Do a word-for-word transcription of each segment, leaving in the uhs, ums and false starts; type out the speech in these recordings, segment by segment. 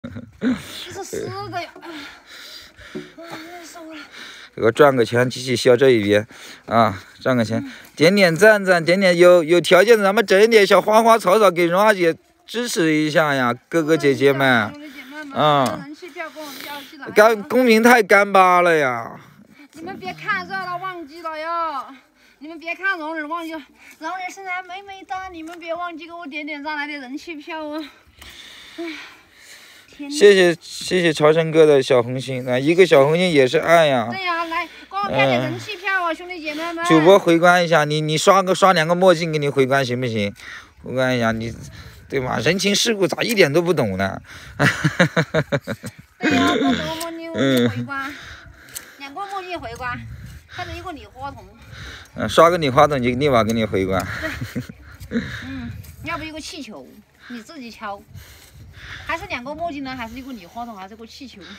这是湿的呀！ 给我赚个钱，继续销这一边啊！赚个钱，点点赞赞，点点有有条件的，咱们整一点小花花草草给荣华姐支持一下呀，哥哥姐姐们啊！干公屏太干巴了呀！ 你们别看热了忘记了哟！你们别看容忍忘记了，容忍身材美美的，你们别忘记给我点点赞来点人气票哦！哎。 谢谢谢谢朝生哥的小红心，那、啊、一个小红心也是爱呀。 对呀、啊，来给我拍点人气票啊，嗯、兄弟姐妹们。 主播回关一下，你你刷个刷两个墨镜给你回关行不行？回关一下你，对吧？人情世故咋一点都不懂呢？ 对呀、啊，我给我墨镜我回关，两个墨镜回关，还有一个礼花筒。 嗯，刷个礼花筒就立马给你回关。 对。嗯，要不一个气球，你自己敲。 还是两个墨镜呢，还是一个礼花筒，还是个气球？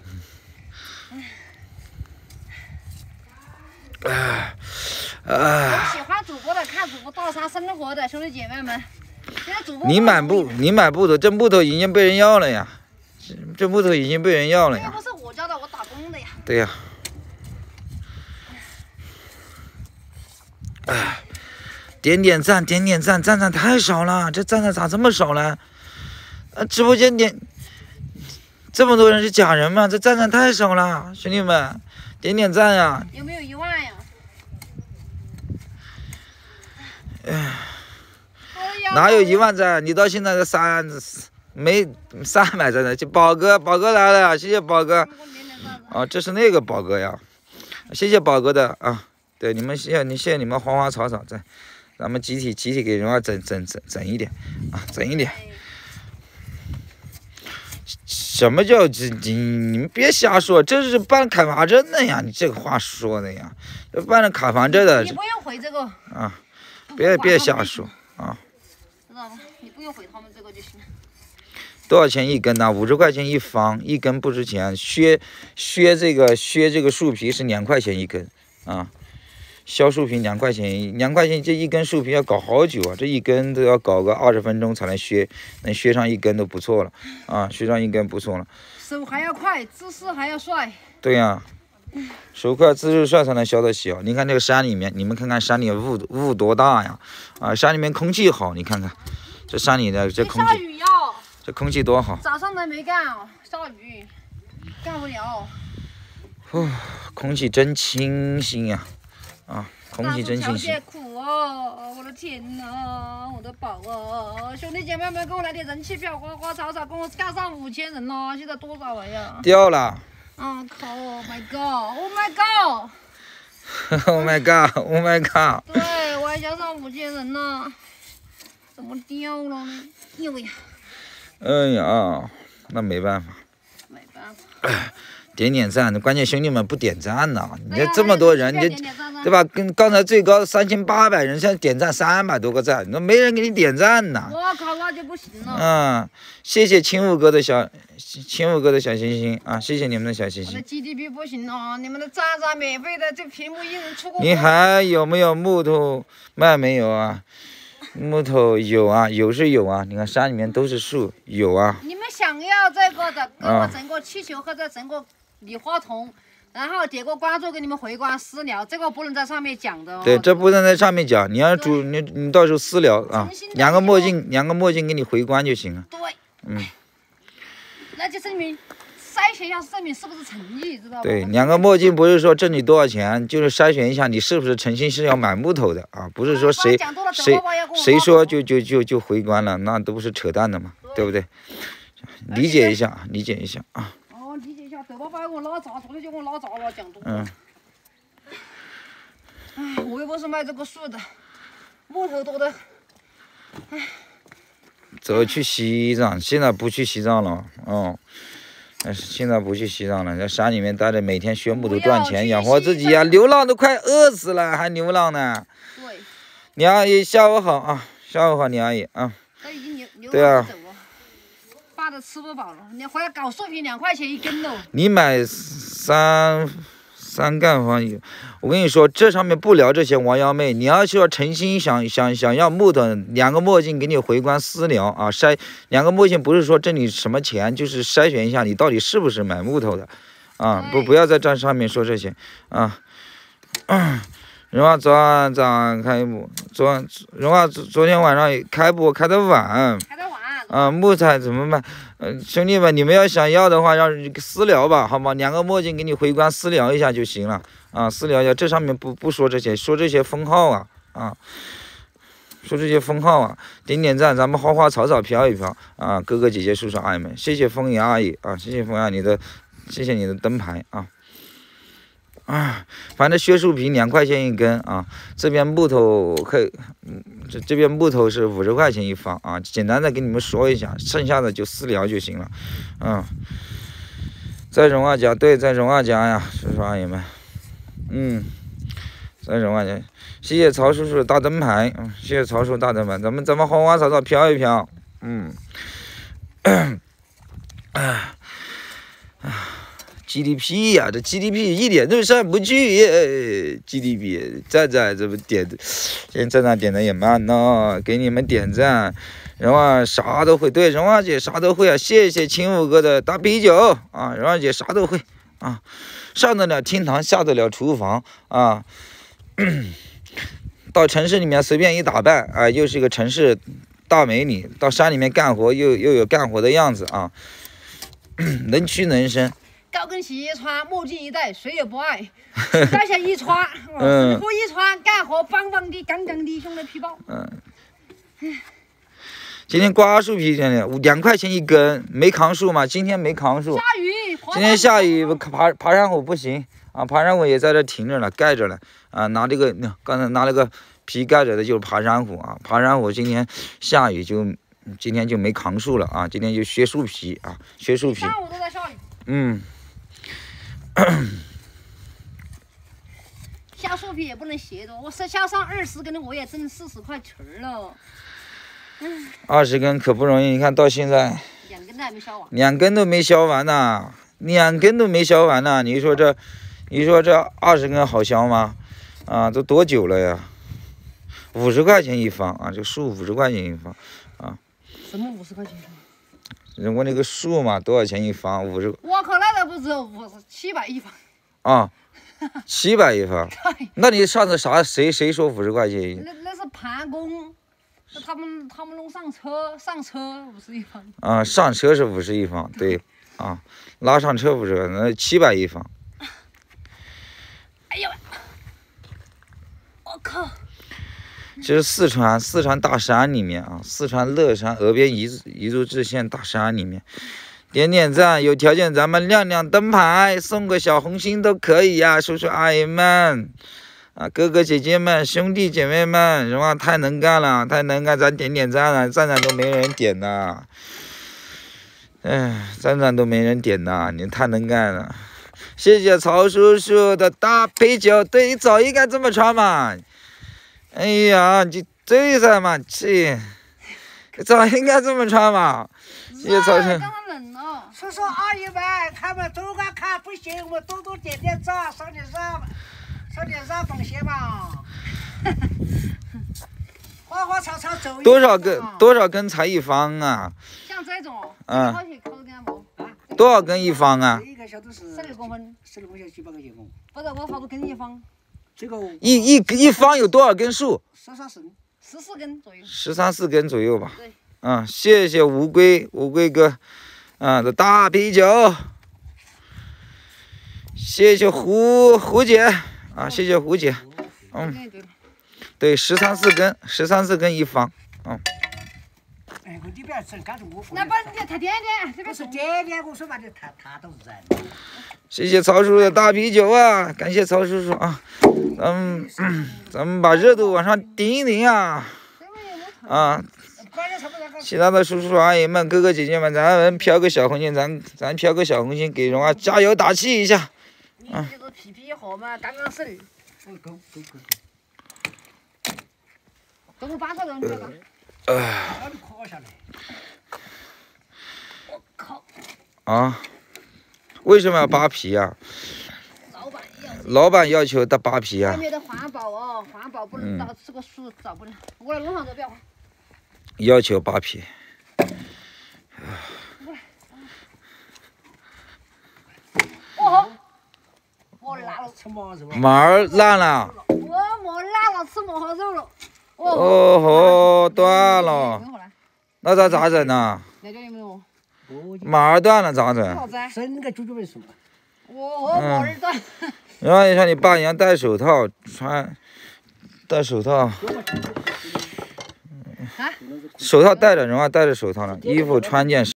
哎，啊！喜欢主播的，看主播道山生活的兄弟姐妹们，现在主播你买布，你买布头，这木头已经被人要了呀，这这木头已经被人要了呀。 这不是我教的，我打工的呀。 对呀。哎，点点赞，点点赞，赞赞太少了，这赞赞咋这么少呢？ 啊，直播间点这么多人是假人吗？这赞赞太少了，兄弟们，点点赞呀！ 有没有一万呀？ 哎，哪有一万赞？你到现在的三没三百赞的，就宝哥，宝哥来了，谢谢宝哥。啊，这是那个宝哥呀，谢谢宝哥的啊。对，你们谢谢你谢谢你们花花草草在，咱们集体集体给人家整整整整一点啊，整一点。 什么叫这你你们别瞎说，这是办卡房证的呀！你这个话说的呀，这办了卡房证的。 你不用回这个啊，别别瞎说啊！ 知道吧？你不用回他们这个就行了。 多少钱一根呢？五十块钱一方，一根不值钱。削削这个削这个树皮是两块钱一根啊。 削树皮两块钱，两块钱这一根树皮要搞好久啊！这一根都要搞个二十分钟才能削，能削上一根都不错了啊！削上一根不错了。 手还要快，姿势还要帅。 对呀、啊，手快姿势帅才能削得起啊！你看这个山里面，你们看看山里雾雾多大呀！啊，山里面空气好，你看看这山里的这空气， 下雨呀！ 这空气多好。 早上都没干哦，下雨，干不了。 哦，空气真清新呀！ 啊，空气真清新。 苦哦，我的天哪，我的宝啊！兄弟姐妹们，给我来点人气票，花花草草，给我干上五千人了，现在多少了呀？ 掉了。 啊靠 ！Oh my god！Oh my god！Oh my god！Oh my god！ 对，我还加上五千人呢，怎么掉了呢？呦呀！ 哎呀，那没办法。 没办法。 点点赞，关键兄弟们不点赞呢。你这这么多人，你对吧？跟刚才最高三千八百人，现在点赞三百多个赞，那没人给你点赞呢。 我靠，那就不行了。 嗯，谢谢秦武哥的小秦武哥的小心心啊，谢谢你们的小心心。 我的 G D P 不行了，你们的赞赞免费的，这屏幕一人出个。 你还有没有木头卖没有啊？木头有啊，有是有啊，你看山里面都是树，有啊。 你们想要这个的，给我整个气球或者整个。 礼花筒，然后点个关注，给你们回关私聊，这个不能在上面讲的哦。 对，这不能在上面讲，你要主你你到时候私聊啊，两个墨镜，两个墨镜给你回关就行了。 对， 嗯， 那就证明筛选一下，证明是不是诚意，知道吧？ 对，两个墨镜不是说挣你多少钱，就是筛选一下你是不是诚心是要买木头的啊，不是说谁谁谁说就就就就回关了，那都不是扯淡的嘛，对不对？理解一下，理解一下啊。 理解一下，豆爸爸给我拉闸，昨天就给我拉闸了，讲多了。 嗯。 哎，我又不是卖这个树的，木头多的。哎。 走去西藏，现在不去西藏了，哦。现在不去西藏了，在山里面待着，每天削木头赚钱，养活自己呀、啊。流浪都快饿死了，还流浪呢。 对。 李阿姨，下午好啊，下午好，李阿姨啊。 他已经流流对啊。 爸都吃不饱了，你回来搞树皮两块钱一根喽。 你买三三干房有，我跟你说，这上面不聊这些王幺妹，你要是要诚心想想想要木头，两个墨镜给你回关私聊啊，筛两个墨镜不是说挣你什么钱，就是筛选一下你到底是不是买木头的，啊，不不要在这上面说这些啊。嗯荣华昨晚早上开播，昨荣华昨天晚上开播开的晚， 开的晚。 啊，木材怎么办？嗯、呃，兄弟们，你们要想要的话，让私聊吧，好吗？两个墨镜给你回关私聊一下就行了啊，私聊一下，这上面不不说这些，说这些封号啊啊，说这些封号啊，点点赞，咱们花花草草飘一飘啊，哥哥姐姐叔叔阿姨们，谢谢风姨阿姨啊，谢谢风姨阿姨的，谢谢你的灯牌啊。啊，反正削树皮两块钱一根啊，这边木头可以，嗯，这这边木头是五十块钱一方啊，简单的给你们说一下，剩下的就私聊就行了，嗯，在荣华家，对，在荣华家呀，叔叔阿姨们，嗯，在荣华家，谢谢曹叔叔大灯牌，嗯，谢谢曹叔叔大灯牌，咱们咱们花花草草飘一飘，嗯，啊啊。G D P 呀、啊，这 G D P 一点都上不去。G D P 赞赞这不点，现在赞赞点的也慢呢，给你们点赞。荣华啥都会，对，荣华姐啥都会啊！谢谢秦五哥的大啤酒啊，荣华姐啥都会啊，上得了厅堂，下得了厨房啊。到城市里面随便一打扮啊，又是一个城市大美女；到山里面干活又又有干活的样子啊，能屈能伸。 高跟鞋一穿，墨镜一戴，谁也不爱。高鞋一穿，嗯，衣服一穿，干活棒棒的，杠杠的，兄弟皮包。嗯。 今天瓜树皮真的两块钱一根，没扛树嘛？今天没扛树。 下雨。 今天下雨，爬爬山虎不行啊！爬山虎也在这停着了，盖着了啊！拿这个，刚才拿了个皮盖着的，就是爬山虎啊！爬山虎今天下雨就，今天就没扛树了啊！今天就削树皮啊，削树皮。 上午都在下雨。 嗯。 下树皮也不能斜着，我是下上二十根的，我也挣四十块钱了。 嗯，二十根可不容易，你看到现在两根都还没削完， 两根都没削完呢，两根都没削完呢。你说这，你说这二十根好削吗？啊，都多久了呀？五十块钱一方啊，这树五十块钱一方啊。 什么五十块钱？ 人家那个树嘛，多少钱一方？五十。 我靠，那都不止五十，七百一方。 啊，七百一方。那你上次啥？谁谁说五十块钱？ 那那是盘工，那他们他们弄上车，上车五十一方。 啊，上车是五十一方，对，啊，拉上车五十，那七百一方。 哎呦，我靠！ 这是四川四川大山里面啊，四川乐山峨边彝彝族自治县大山里面，点点赞，有条件咱们亮亮灯牌，送个小红心都可以呀、啊，叔叔阿姨们啊，哥哥姐姐们，兄弟姐妹们，荣华太能干了，太能干，咱点点赞了，赞赞都没人点呐，哎，赞赞都没人点呐，你太能干了，谢谢曹叔叔的大啤酒，对，早应该这么穿嘛。哎呀，你对噻嘛，这早应该这么穿嘛。谢谢曹叔。 刚刚冷了。 叔叔阿姨们，他们都观看不行，我多多点点赞，上点赞，上点赞帮些嘛。花花草草走。 多少根？多少根才一方啊？ 像这种， 嗯。 啊、 多少根一方啊？ 一个小都是十六公分。 十六公分七八个节工。 不是，我好多根一方。 这个一一一方有多少根树？ 十三十十四根左右。 十三四根左右吧。 对。 嗯，谢谢乌龟乌龟哥，啊的大啤酒。谢谢胡胡姐啊，谢谢胡姐。嗯。对，十三四根，十三四根一方。嗯。 哎，我你不要整干着我。 那不是他点点，这个是点点，我说嘛的，他他都是在。 谢谢曹叔叔的大啤酒啊！感谢曹叔叔啊！咱们、嗯、咱们把热度往上顶一顶啊！啊！其他的叔叔阿姨们、哥哥姐姐们，咱们飘个小红心，咱咱飘个小红心，给荣华加油打气一下！ 啊！这个皮皮好嘛，刚刚是。 够够够够。 给我八个人，这个。 呃。 我靠！ 啊！为什么要扒皮呀、啊？ 老板要求得扒皮啊外。面的环保哦，环保不能到这个树找不了。过来，弄上这不要。 要求扒皮。 哦，我辣了， 吃毛肉。 毛儿烂了。 我没辣了，吃毛好肉了。 哦吼，断了。 等会儿， 那咋咋整呢？ 来这有没有？ 毛儿断了咋整？ 好在。 整个猪猪没熟。 我毛儿断。 然后你说你爸应该戴手套，穿戴手套， 啊？ 手套戴着，人家戴着手套了，衣服穿件。